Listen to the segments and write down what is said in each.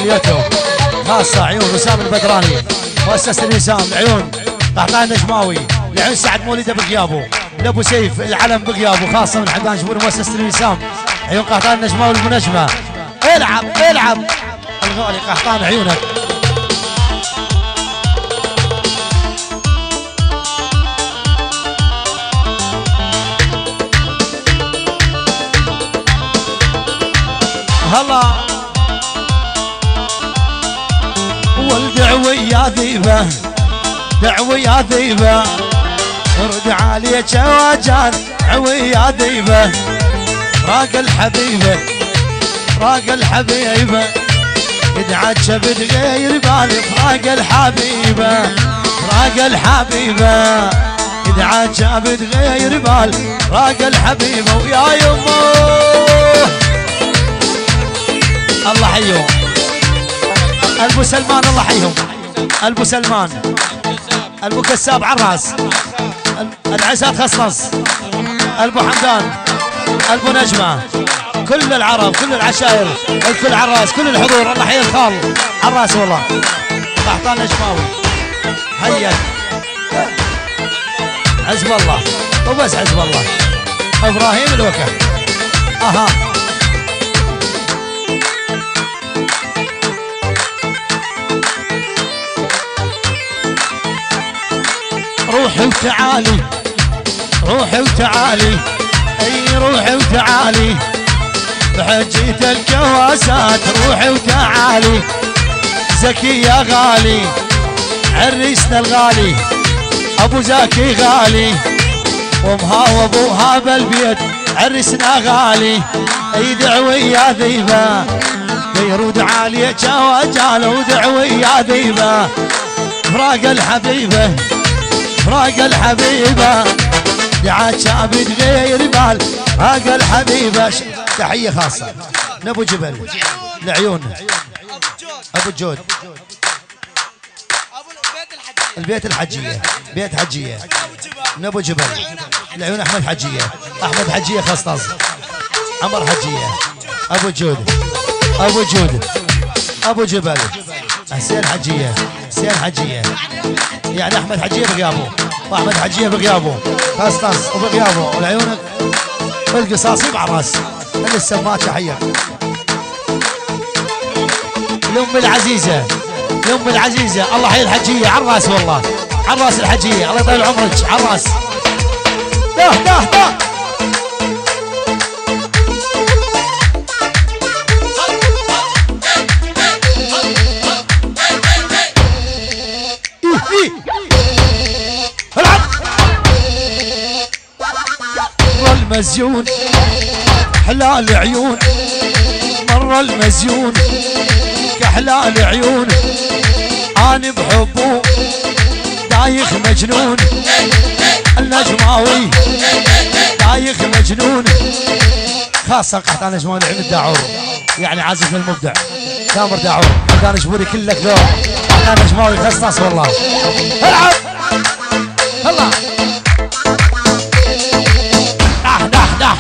تحياتهم خاصة عيون وسام البدراني مؤسسة الوسام العيون قحطان النجماوي العيون سعد مولده بغيابه لابو سيف العلم بغيابه خاصة من حمدان جبور مؤسسة الوسام عيون قحطان النجماوي المنجمة العب العب الغالي قحطان عيونك هلا والدعوة يا ذيبة دعوة يا ذيبة رد عليك يا وجان عوي يا ذيبة راق الحبيبة راق الحبيبة يدعك بتغير بالي فراق الحبيبة راق الحبيبة يدعك بتغير بالي راق الحبيبة ويا يمه الله حيهم ابو سلمان الله حيهم ابو سلمان ابو كساب عراس العساد خصص ابو حمدان ابو نجمه كل العرب كل العشائر الكل عراس كل الحضور الله حي الخال عراس والله قحطان نجماوي حيك حزب الله وبس حزب الله ابراهيم الوكا اها روحي وتعالي روحي وتعالي اي روحي وتعالي بحجية الكواسات روحي وتعالي زكي يا غالي عريسنا الغالي ابو زكي غالي وامها وابوها بالبيت عرسنا غالي اي دعوي يا ذيبه يرود عالية وجاله ودعوي يا ذيبه فراق الحبيبه فراق الحبيبه دعاك بتغير بال فراق الحبيبه تحيه خاصه لابو جبل لعيون ابو الجود البيت الحجيه بيت حجيه نبو جبل العيون احمد حجيه احمد حجيه خصص عمر حجيه ابو جود ابو جود ابو جبل حسين حجيه حسين حجيه يعني احمد حجيه بغيابه واحمد حجيه بغيابه خصص وبغيابه والعيون القصاصي مع راس السمات تحيه الام العزيزه الام العزيزه الله حي الحجيه على الراس والله على الراس الحجيه الله يطول عمرك على الراس ده ده ده العب مر المزيون حلال عيون مر المزيون كحلال عيون انا بحبه دايخ مجنون النجماوي دايخ مجنون خاصة قحطان نجماوي العين الداعور يعني عازف المبدع تامر داعور حمدان جبوري كلك ذوق قحطان نجماوي خصص والله العب هلا دح دح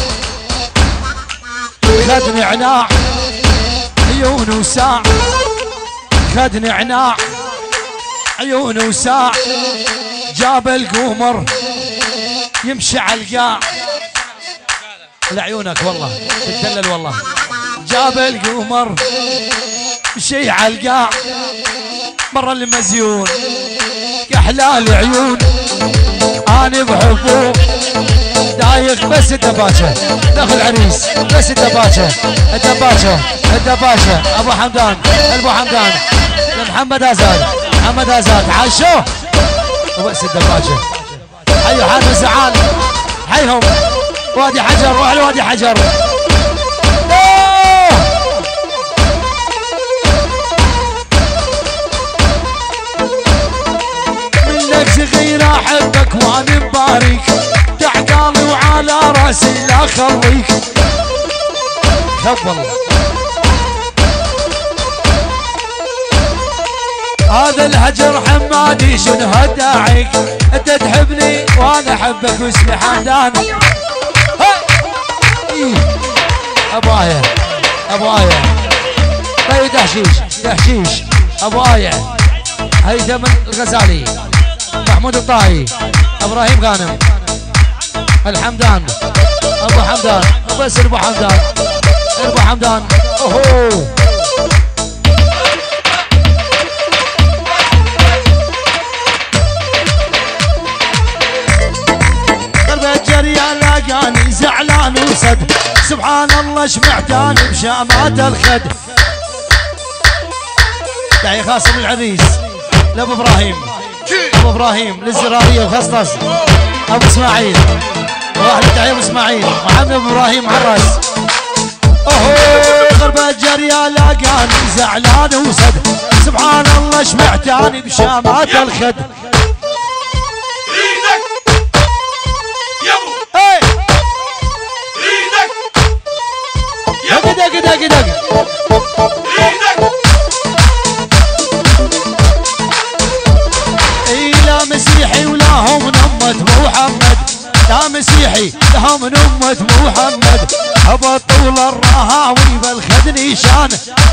دح خدني عناع عيون وساع خدني عناع عيون وساع جاب القمر يمشي على القاع لعيونك والله تدلل والله جاب القمر يمشي على القاع مر المزيون كحلال عيون انا بحبه دايخ بس الدباشة دخل عريس بس الدباشة الدباشة الدباشة ابو حمدان ابو حمدان محمد ازاد محمد ازاد عاشو وبس الدباشة حيوا حاتم زعان حيهم وادي حجر روح لوادي حجر منك صغير احبك وانا مبارك تعقالي وعلى راسي لا خليك خبل هذا الهجر حمادي شنو هداعيك انت تحبني وانا احبك واسمي حمدان ابو آية ابو آية طيب دحشيش ابو آية، هيثم الغزالي، محمود الطاهي، ابراهيم غانم، الحمدان، ابو حمدان، بس ابو حمدان، اوهو لاقاني زعلان وسد، سبحان الله شمعتاني بشامات الخد. تحية خاصة من العريس لابو ابراهيم للزرارية وخصص ابو اسماعيل، واحد تحية ابو اسماعيل محمد ابو ابراهيم عراس. اوهو غربة جريا لاقاني زعلان وسد، سبحان الله شمعتاني بشامات الخد. دق لا مسيحي ولا هم من أمة محمد، لا مسيحي لا من أمة محمد، هبط طول الرهاوي بالخد نيشان.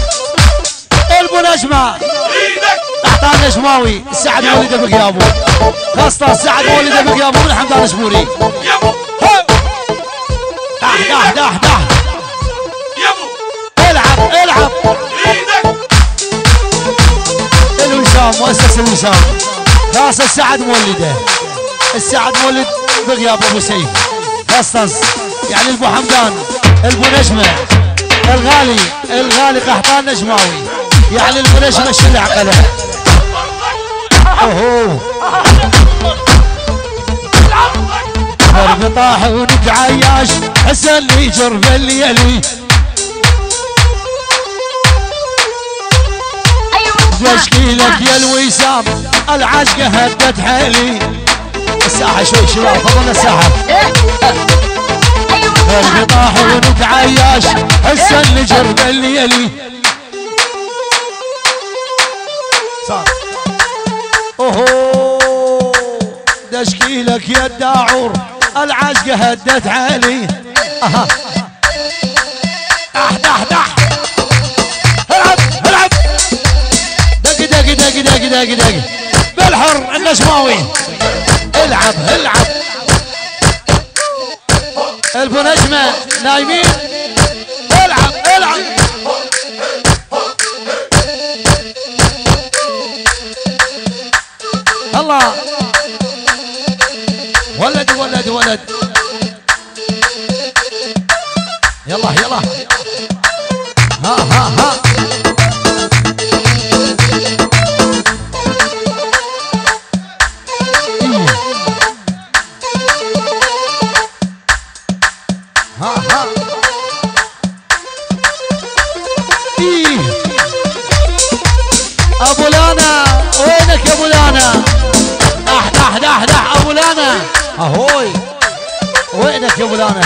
البنجمة تحت نجماوي السعد مولد بقيابو، خاصة السعد مولد بقيابو من حمدان شموري. دح العب الوسام، مؤسس الوسام، خاصة السعد مولده، السعد مولد بغياب ابو سيف، خاصة يعني البو حمدان، البو نجمة، الغالي قحطان نجماوي، يعني البو نجمة الشل عقله. اوهو درب طاح ونتعياش حسن لي جرب اللي يلي، تشكيلك يا الوسام العشقة هدت حيلي. الساحة شوي شباب فضلنا الساحة. درب طاح ونتعياش حسن لي جرب اللي يلي. صار اوهو تشكيلك يا الداعور العشقة هدت حيلي. اها دح العب دق بالحر النجماوي. العب البو نجمة نايمين. العب الله ولد يلا ها ابو لانا وينك يا ابو لانا؟ دح ابو لانا اهوي وينك يا ابو لانا؟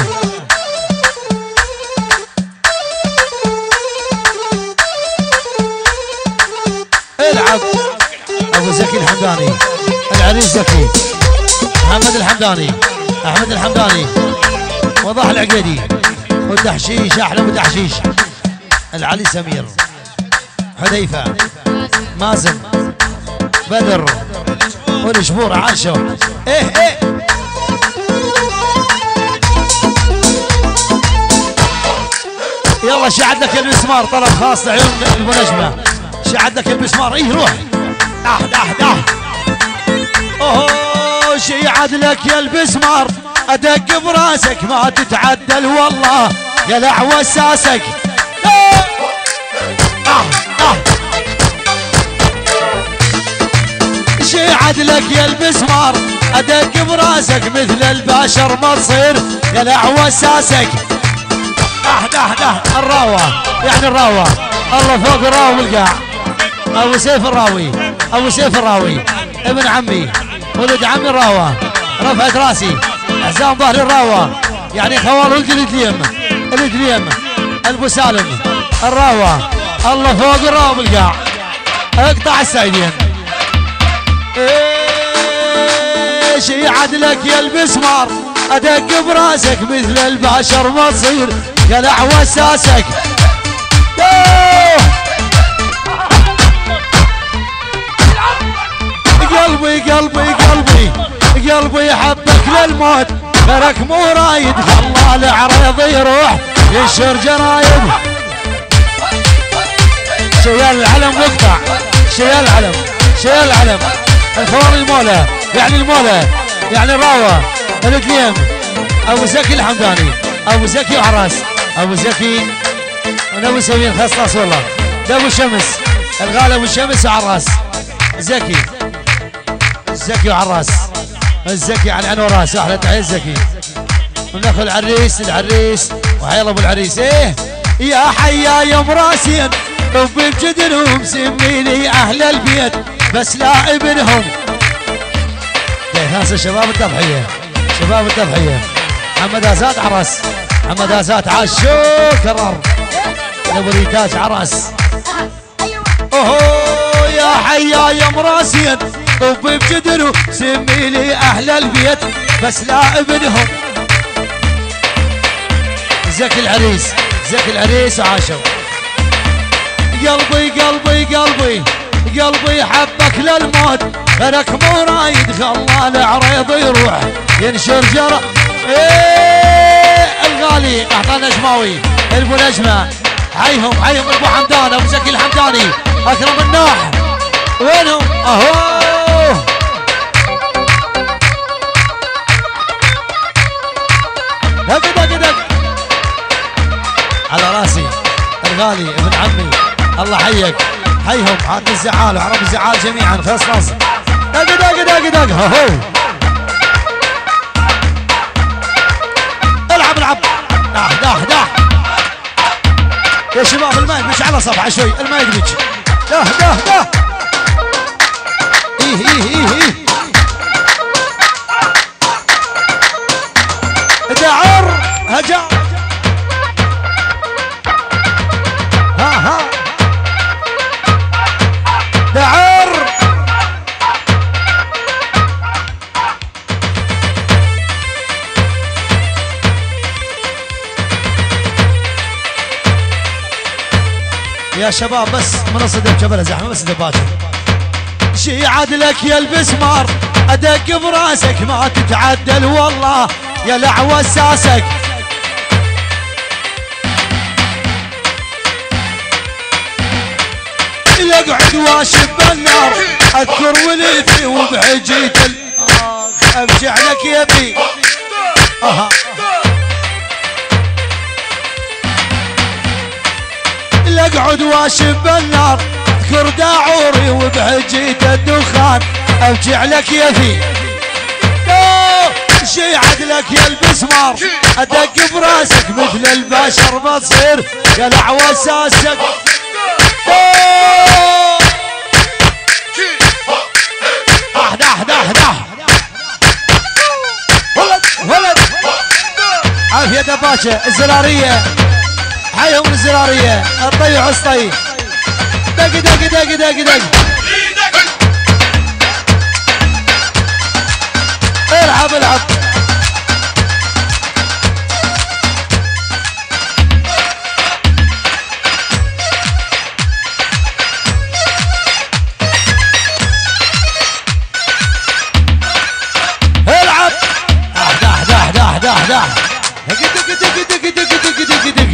العب ابو زكي الحمداني، العريس زكي، محمد الحمداني، احمد الحمداني، وضح العقيدي، والتحشيش احلى وتحشيش، العلي سمير، حذيفه، مازن، بدر، والشبور عاشوا. ايه يلا شعد لك المسمار، طلب خاص لعيون المنجمه، شعد لك المسمار. ايه روح دح اوه شيعد لك يا المسمار، ادق براسك ما تتعدل والله يا لعوة اساسك. شيعد لك يا المسمار، ادق براسك مثل البشر ما تصير يا لعوة اساسك. ده الراوة يعني الراوة، الله فوق الراوي والقاع. ابو سيف الراوي ابن عمي ولد عمي الراوة، رفعت راسي حزام ظهر الراوة يعني خوال ولد الدليم البو سالم الراوة، الله فوق الراوي والقاع. اقطع السايدين. ايش يعد لك يا المسمار، ادق براسك مثل البشر ما تصير يا لعوة اساسك. قلبي قلبي قلبي قلبي حبك للموت غيرك مو رايد الله العريض يروح ينشر جرايد شيال العلم مقطع شيال العلم شيال العلم الخوان المولى يعني المولى يعني الراوة القليم ابو زكي الحمداني ابو زكي وعراس ابو زكي ونبو سوين خصاص والله ده ابو شمس الغالي ابو شمس وعراس زكي زكي وعراس الزكي على العين وراس احلى تحيه زكي وناخذ العريس العريس وحيلا ابو العريس ايه يا حيا يا مراسين ربي بجدنهم سميني اهل البيت بس لا ابنهم ناس شباب التضحيه شباب التضحيه محمد ازاد عرس محمد ازاد عاشو كرر ابو ريتاج عرس اوه يا حيا يا مراسين ربي بجدنهم سميني اهل البيت بس لا ابنهم زكي العريس زكي العريس وعاشو قلبي قلبي قلبي قلبي حبك للموت غيرك مو رايد خلى العريض يروح ينشر جرى ايه الغالي اعطى نجماوي ابو نجمه حيهم حيهم ابو حمدان ابو زكي الحمداني اكرم النوح وينهم اهو دق دق دق على راسي الغالي ابن عمي الله حيك حيهم عاد الزعال وعرب الزعال جميعا خصص دق دق دق دق هو العب العب دح دح دح يا شباب الماء يدمج على صفحه شوي الماء يدمج ده ده ده ايه ايه ايه ايه دعر هجا ها ها دعر يا شباب بس منصة جبل زحمة بس دباتر شي عدلك يا البسمار ادق براسك ما تتعدل والله يا لعوة ساسك يقعد واشب النار اذكر وليفي وبحجيت ابجع لك يبي اقعد واشب النار اذكر داعوري وبحجيت الدخان ابجع لك يبي شي عدلك يا البسمار ادق براسك مثل البشر بتصير يا لعوة ساسك دح دح دح ولد ولد عافية دباشة الزرارية حيهم الزرارية الطي عصطي دق دق دق دق دق العب العب العب دح دح دح دح دح دق دق دق دق دق دق دق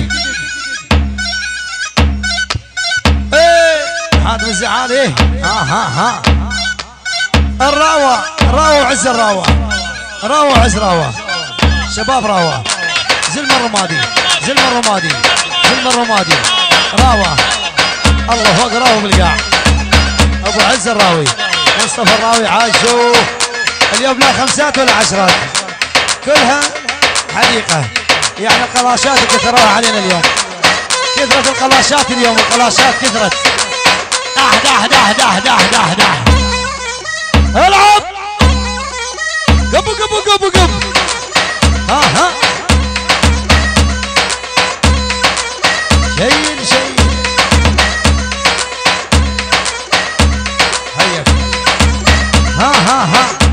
هذا الزعال ايه ها الراوة راوة عز الراوة راوة عز راوة شباب راوة زلم الرمادي زلم الرمادي زلم الرمادي راوة الله فوق راوة بالقاع ابو عز الراوي مصطفى الراوي عاشوا اليوم لا خمسات ولا عشرات كلها حديقة يعني القلاشات كثروها علينا اليوم كثرت القلاشات اليوم القلاشات كثرت دح دح دح دح دح دح العب قبو قبو قبو قبو ها شيل شيل هيا ها